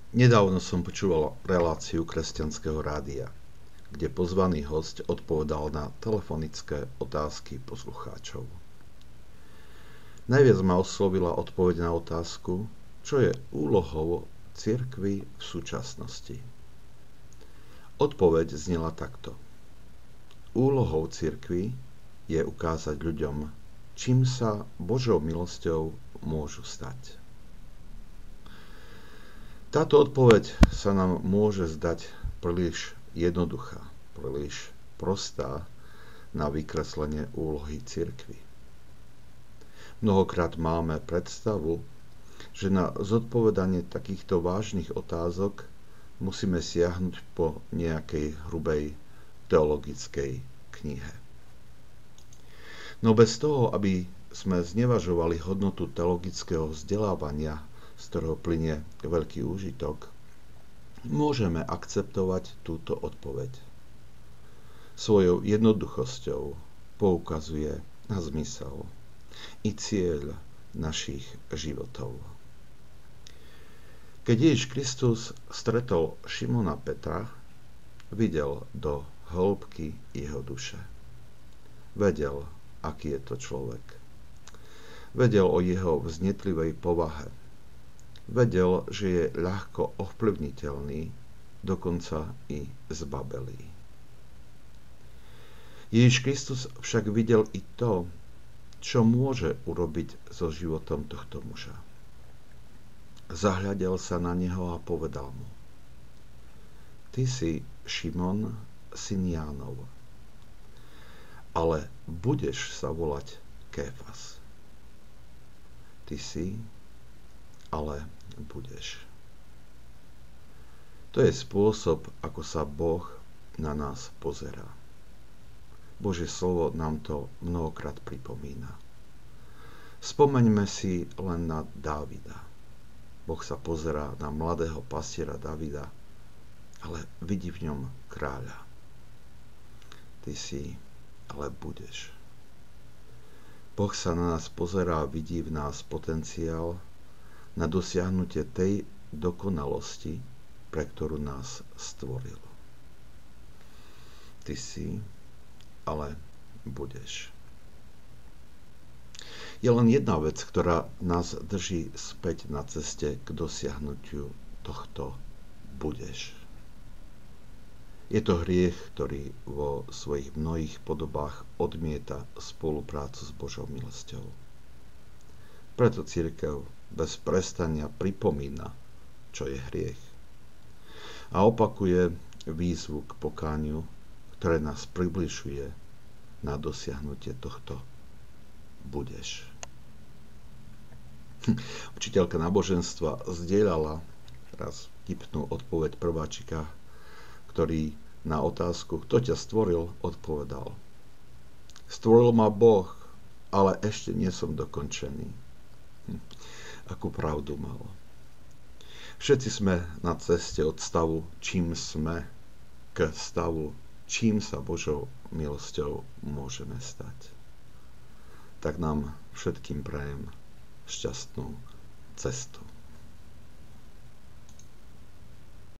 Nedávno som počúval reláciu Kresťanského rádia, kde pozvaný hosť odpovedal na telefonické otázky poslucháčov. Najviac ma oslovila odpoveď na otázku, čo je úlohou cirkvi v súčasnosti. Odpoveď znela takto. Úlohou cirkvi je ukázať ľuďom, čím sa Božou milosťou môžu stať. Táto odpoveď sa nám môže zdať príliš jednoduchá, príliš prostá na vykreslenie úlohy cirkvi. Mnohokrát máme predstavu, že na zodpovedanie takýchto vážnych otázok musíme siahnuť po nejakej hrubej teologickej knihe. No bez toho, aby sme znevažovali hodnotu teologického vzdelávania, z ktorého plynie veľký úžitok, môžeme akceptovať túto odpoveď. Svojou jednoduchosťou poukazuje na zmysel i cieľ našich životov. Keď Ježiš Kristus stretol Šimona Petra, videl do hĺbky jeho duše. Vedel, aký je to človek. Vedel o jeho vznetlivej povahe. Vedel, že je ľahko ovplyvniteľný, dokonca i zbabelý. Ježiš Kristus však videl i to, čo môže urobiť so životom tohto muža. Zahľadel sa na neho a povedal mu: Ty si Šimon, syn Jánov, ale budeš sa volať Kéfas. Ty si, ale budeš. To je spôsob, ako sa Boh na nás pozerá. Božie slovo nám to mnohokrát pripomína. Spomeňme si len na Dávida. Boh sa pozerá na mladého pastiera Dávida, ale vidí v ňom kráľa. Ty si, ale budeš. Boh sa na nás pozerá a vidí v nás potenciál na dosiahnutie tej dokonalosti, pre ktorú nás stvoril. Ty si, ale budeš. Je len jedna vec, ktorá nás drží späť na ceste k dosiahnutiu tohto budeš. Je to hriech, ktorý vo svojich mnohých podobách odmieta spoluprácu s Božou milosťou. Preto cirkev bez prestania pripomína, čo je hriech. A opakuje výzvu k pokániu, ktoré nás približuje na dosiahnutie tohto budeš. Učiteľka náboženstva zdieľala raz vtipnú odpoveď prváčika, ktorý na otázku, kto ťa stvoril, odpovedal: Stvoril ma Boh, ale ešte nie som dokončený. Akú pravdu mal. Všetci sme na ceste od stavu, čím sme, k stavu, čím sa Božou milosťou môžeme stať. Tak nám všetkým prajem šťastnú cestu.